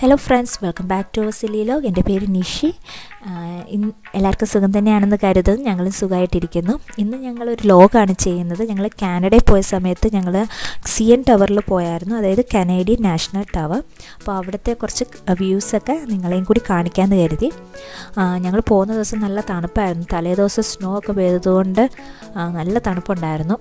Hello friends, welcome back to our silly vlog. എൻ്റെ പേര് നിഷി. എല്ലാവർക്കും സുഖം തന്നെയാണെന്ന് കരുതുന്നു. ഞങ്ങളും സുഖമായിട്ടിരിക്കുന്നു. ഇന്ന് ഞങ്ങളൊരു വ്ലോഗാണ് ചെയ്യുന്നത്. ഞങ്ങൾ കാനഡയിൽ പോയ സമയത്ത് ഞങ്ങൾ CN ടവറിൽ പോയായിരുന്നു, അതായത് കനേഡിയൻ നാഷണൽ ടവർ. അപ്പോൾ അവിടുത്തെ കുറച്ച് വ്യൂസൊക്കെ നിങ്ങളെയും കൂടി കാണിക്കാമെന്ന് കരുതി. ഞങ്ങൾ പോകുന്ന ദിവസം നല്ല തണുപ്പായിരുന്നു. തലേ ദിവസം സ്നോ ഒക്കെ പെയ്തതുകൊണ്ട് നല്ല തണുപ്പുണ്ടായിരുന്നു.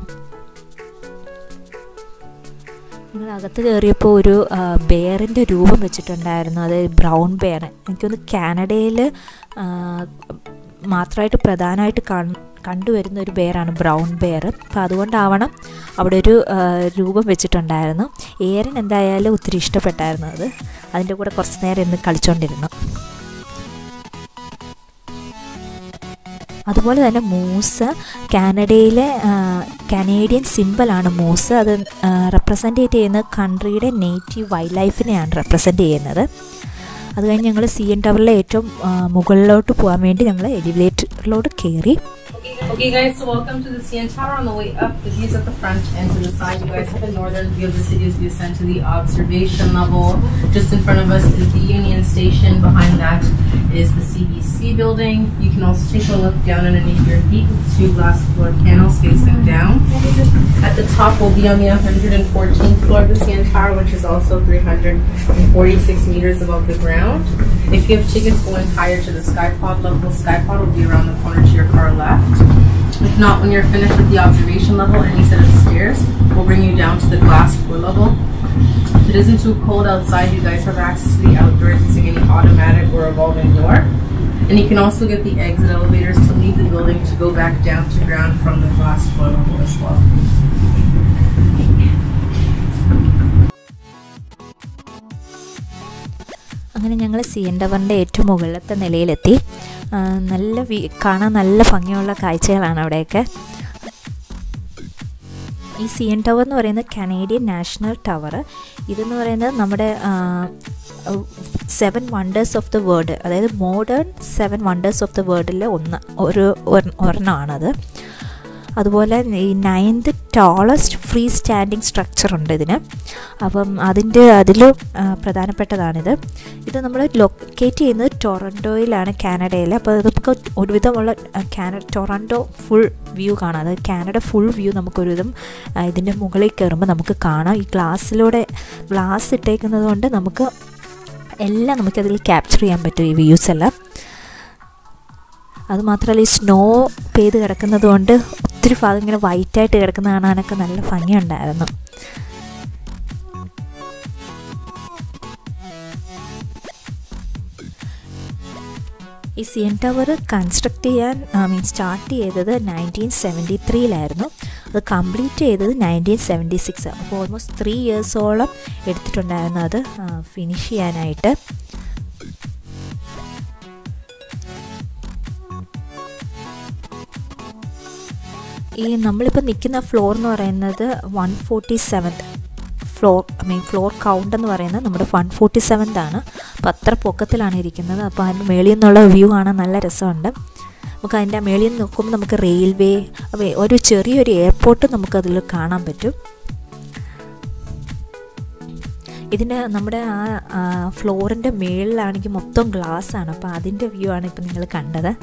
ഞങ്ങളകത്ത് കയറിയപ്പോൾ ഒരു ബെയറിൻ്റെ രൂപം വെച്ചിട്ടുണ്ടായിരുന്നു, അതായത് ബ്രൗൺ ബെയർ. എനിക്കൊന്ന് കാനഡയിൽ മാത്രമായിട്ട് പ്രധാനമായിട്ട് കണ്ടുവരുന്ന ഒരു ബെയറാണ് ബ്രൗൺ ബെയർ. അപ്പോൾ അതുകൊണ്ടാവണം അവിടെ ഒരു രൂപം വെച്ചിട്ടുണ്ടായിരുന്നു. ഏരൻ എന്തായാലും ഒത്തിരി ഇഷ്ടപ്പെട്ടായിരുന്നു അത്. അതിൻ്റെ കൂടെ കുറച്ച് നേരം ഇന്ന് കളിച്ചുകൊണ്ടിരുന്നു. അതുപോലെ തന്നെ മൂസ്, കാനഡയിലെ കനേഡിയൻ സിംബലാണ് മൂസ്. അത് റെപ്രസെൻറ്റ് ചെയ്യുന്ന കൺട്രിയുടെ നേറ്റീവ് വൈൽഡ് ലൈഫിനെയാണ് റെപ്രസെൻറ്റ് ചെയ്യുന്നത്. അത് കഴിഞ്ഞ് ഞങ്ങൾ CN ടവറിലെ ഏറ്റവും മുകളിലോട്ട് പോകാൻ വേണ്ടി ഞങ്ങൾ എലിവേറ്ററിലോട്ട് കയറി. Okay guys, so welcome to the CN Tower. On the way up, the views at the front and to the side. You guys have the northern view of the city as we ascend to the observation level. Just in front of us is the Union Station. Behind that is the CBC building. You can also take a look down underneath your feet with two glass floor panels facing down. At the top, we'll be on the 114th floor of the CN Tower, which is also 346 meters above the ground. If you have tickets going higher to the Skypod level, the Skypod will be around the corner to your far left. If not, when you're finished with the observation level, any set of stairs will bring you down to the glass floor level. If it isn't too cold outside, you guys have access to the outdoors using any automatic or revolving door. And you can also get the exit elevators to leave the building to go back down to ground from the glass floor level as well. അങ്ങനെ ഞങ്ങൾ CN ടവറിൻ്റെ ഏറ്റവും മുകളിലത്തെ നിലയിലെത്തി. കാണാൻ നല്ല ഭംഗിയുള്ള കാഴ്ചകളാണ് അവിടെയൊക്കെ. ഈ CN ടവർ എന്ന് പറയുന്നത് കനേഡിയൻ നാഷണൽ ടവർ. ഇതെന്ന് പറയുന്നത് നമ്മുടെ 7 വണ്ടേഴ്സ് ഓഫ് ദ വേൾഡ്, അതായത് മോഡേൺ 7 വണ്ടേഴ്സ് ഓഫ് ദ വേൾഡിലെ ഒരെണ്ണമാണത്. അതുപോലെ ഈ 9th ടോളസ്റ്റ് ഫ്രീ സ്റ്റാൻഡിങ് സ്ട്രക്ചറുണ്ട് ഇതിന്. അപ്പം അതിൽ പ്രധാനപ്പെട്ടതാണിത്. ഇത് നമ്മൾ ലൊക്കേറ്റ് ചെയ്യുന്നത് ടൊറൻറ്റോയിലാണ്, കാനഡയിൽ. അപ്പോൾ നമുക്ക് ഒരുവിധമുള്ള ടൊറൻറ്റോ ഫുൾ വ്യൂ കാണാം. അതായത് കാനഡ ഫുൾ വ്യൂ നമുക്കൊരുവിധം ഇതിൻ്റെ മുകളിൽ കയറുമ്പോൾ നമുക്ക് കാണാം. ഈ ഗ്ലാസ് ഇട്ടേക്കുന്നത് കൊണ്ട് എല്ലാം നമുക്കതിൽ ക്യാപ്ചർ ചെയ്യാൻ പറ്റും, ഈ വ്യൂസ് എല്ലാം. അതുമാത്രമല്ല, ഈ സ്നോ പെയ്ത് കിടക്കുന്നത് കൊണ്ട് ഒത്തിരി ഭാഗം ഇങ്ങനെ വൈറ്റായിട്ട് കിടക്കുന്ന കാണാനൊക്കെ നല്ല ഭംഗിയുണ്ടായിരുന്നു. ഈ CN ടവർ കൺസ്ട്രക്ട് ചെയ്യാൻ സ്റ്റാർട്ട് ചെയ്തത് 1973 അത് കംപ്ലീറ്റ് ചെയ്തത് 1976. അപ്പോൾ ഓൾമോസ്റ്റ് 3 ഇയേഴ്സോളം എടുത്തിട്ടുണ്ടായിരുന്നു അത് ഫിനിഷ് ചെയ്യാനായിട്ട്. നമ്മളിപ്പോൾ നിൽക്കുന്ന ഫ്ലോർ എന്ന് പറയുന്നത് 147th ഫ്ലോർ കൗണ്ട് എന്ന് പറയുന്നത് നമ്മുടെ 147th ആണ്. അപ്പോൾ അത്ര പൊക്കത്തിലാണ് ഇരിക്കുന്നത്. അപ്പോൾ അതിൻ്റെ മേളിൽ നിന്നുള്ള വ്യൂ കാണാൻ നല്ല രസമുണ്ട്. നമുക്ക് അതിൻ്റെ മേളിൽ നിന്ന് നോക്കുമ്പോൾ നമുക്ക് റെയിൽവേ, ഒരു ചെറിയൊരു എയർപോർട്ട് നമുക്കതിൽ കാണാൻ പറ്റും. ഇതിൻ്റെ നമ്മുടെ ആ ഫ്ലോറിൻ്റെ മേളിലാണെങ്കിൽ മൊത്തം ഗ്ലാസ്സാണ്. അപ്പോൾ അതിൻ്റെ വ്യൂ ആണ് ഇപ്പോൾ നിങ്ങൾ കണ്ടത്.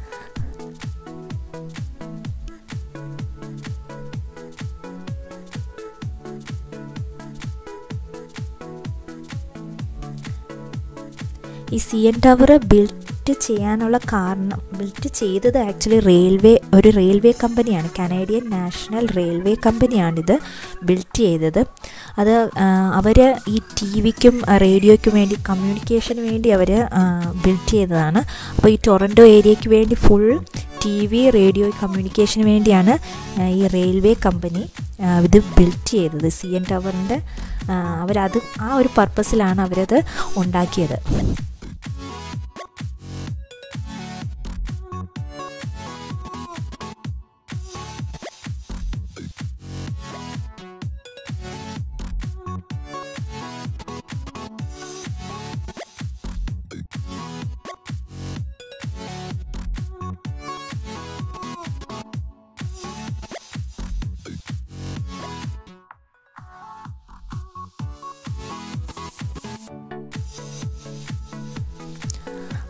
ഈ CN ടവർ ബിൽറ്റ് ചെയ്തത് ആക്ച്വലി ഒരു റെയിൽവേ കമ്പനിയാണ്. കനേഡിയൻ നാഷണൽ റെയിൽവേ കമ്പനിയാണിത് ബിൽറ്റ് ചെയ്തത്. അത് അവർ ഈ TVക്കും റേഡിയോയ്ക്കും വേണ്ടി, കമ്മ്യൂണിക്കേഷന് വേണ്ടി അവർ ബിൽറ്റ് ചെയ്തതാണ്. അപ്പോൾ ഈ ടൊറൻറ്റോ ഏരിയയ്ക്ക് വേണ്ടി ഫുൾ TV, റേഡിയോ, കമ്മ്യൂണിക്കേഷന് വേണ്ടിയാണ് ഈ റെയിൽവേ കമ്പനി ഇത് ബിൽറ്റ് ചെയ്തത്. CN ടവറിൻ്റെ ആ ഒരു പർപ്പസിലാണ് അവരത് ഉണ്ടാക്കിയത്.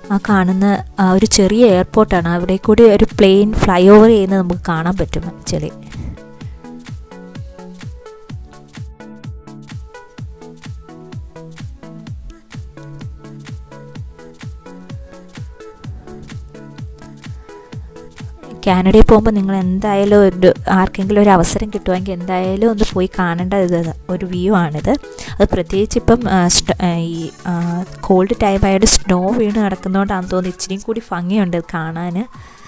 ആ കാണുന്ന ഒരു ചെറിയ എയർപോർട്ടാണ്. അവിടെ കൂടി ഒരു പ്ലെയിൻ ഫ്ലൈ ഓവർ ചെയ്യുന്നത് നമുക്ക് കാണാൻ പറ്റും ആക്ച്വലി. കാനഡയിൽ പോകുമ്പോൾ നിങ്ങൾ എന്തായാലും ആർക്കെങ്കിലും ഒരു അവസരം കിട്ടുമെങ്കിൽ എന്തായാലും ഒന്ന് പോയി കാണേണ്ട ഒരു വ്യൂ ആണിത്. അത് പ്രത്യേകിച്ച് ഇപ്പം ഈ കോൾഡ് ടൈം ആയിട്ട് സ്നോ വീണ് കിടക്കുന്നതുകൊണ്ടാണെന്ന് തോന്നുന്നു ഇച്ചിരിയും കൂടി ഭംഗിയുണ്ട് കാണാൻ.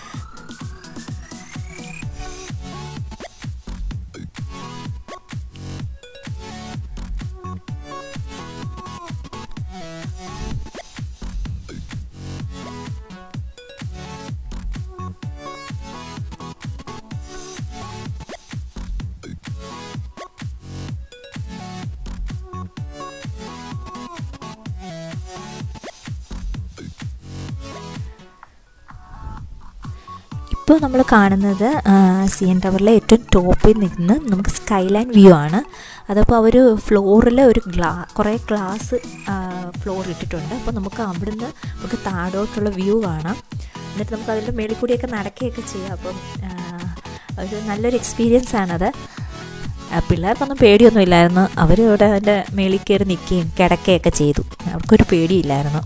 ഇപ്പോൾ നമ്മൾ കാണുന്നത് CN ടവറിലെ ഏറ്റവും ടോപ്പിൽ നിന്ന് നമുക്ക് സ്കൈ ലൈൻ വ്യൂ ആണ്. അതപ്പോൾ അവർ ഫ്ലോറിൽ ഒരു കുറേ ഗ്ലാസ് ഫ്ലോർ ഇട്ടിട്ടുണ്ട്. അപ്പോൾ നമുക്ക് അവിടുന്ന് നമുക്ക് താഴോട്ടുള്ള വ്യൂ കാണാം. എന്നിട്ട് നമുക്ക് അതിൻ്റെ മേളിൽ കൂടിയൊക്കെ നടക്കുകയൊക്കെ ചെയ്യാം. അപ്പം ഒരു നല്ലൊരു എക്സ്പീരിയൻസ് ആണത്. പിള്ളേർക്കൊന്നും പേടിയൊന്നും ഇല്ലായിരുന്നു. അവർ ഇവിടെ അതിൻ്റെ മേളിൽ കയറി നിൽക്കുകയും കിടക്കുകയൊക്കെ ചെയ്തു. അവർക്കൊരു പേടിയില്ലായിരുന്നു.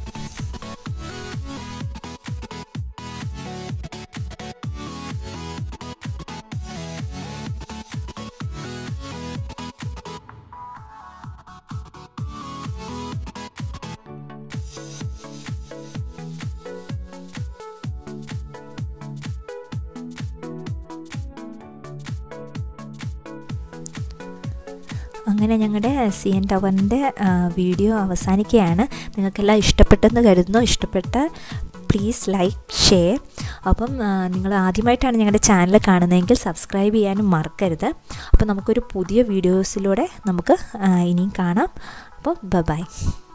അങ്ങനെ ഞങ്ങളുടെ CN ടവറിൻ്റെ വീഡിയോ അവസാനിക്കുകയാണ്. നിങ്ങൾക്കെല്ലാം ഇഷ്ടപ്പെട്ടെന്ന് കരുതുന്നു. ഇഷ്ടപ്പെട്ട പ്ലീസ് ലൈക്ക് ഷെയർ. അപ്പം നിങ്ങൾ ആദ്യമായിട്ടാണ് ഞങ്ങളുടെ ചാനൽ കാണുന്നതെങ്കിൽ സബ്സ്ക്രൈബ് ചെയ്യാനും മറക്കരുത്. അപ്പോൾ നമുക്കൊരു പുതിയ വീഡിയോസിലൂടെ നമുക്ക് ഇനിയും കാണാം. അപ്പോൾ ബൈ.